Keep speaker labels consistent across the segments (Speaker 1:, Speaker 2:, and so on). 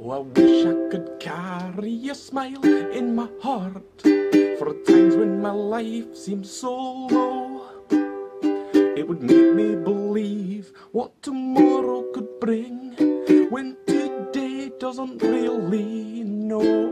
Speaker 1: Oh, I wish I could carry a smile in my heart for times when my life seems so low. It would make me believe what tomorrow could bring when today doesn't really know.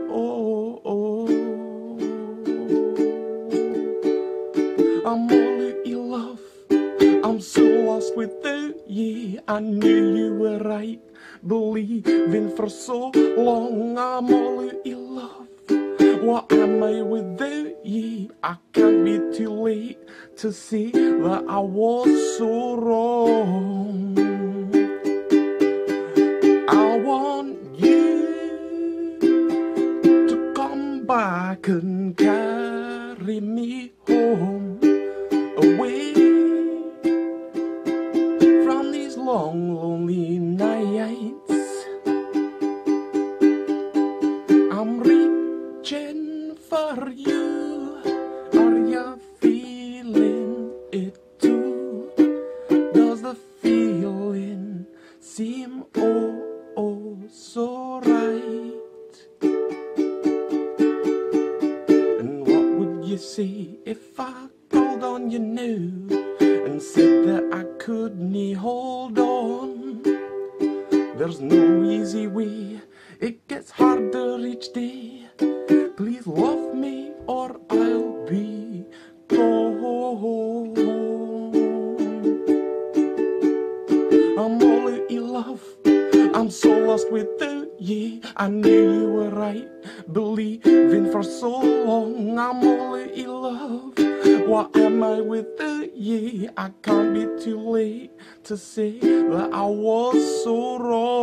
Speaker 1: I'm all out of love, I'm so lost without ye. I knew you were right, believing for so long. I'm all out of love, what am I without ye? I can't be too late to see that I was so wrong. I want you to come back and carry me home, away from these long lonely nights. I'm reaching for you, are you feeling it too? Does the feeling seem oh so right? And what would you say if I called on you now and said that I couldn't hold on? There's no easy way, it gets harder each day. Please love me or I'll be gone. I'm all out of love, I'm so lost without ye. I knew you were right, believing for so long. I'm all out of love, what am I without ye? I can't be too late to say that I was so wrong.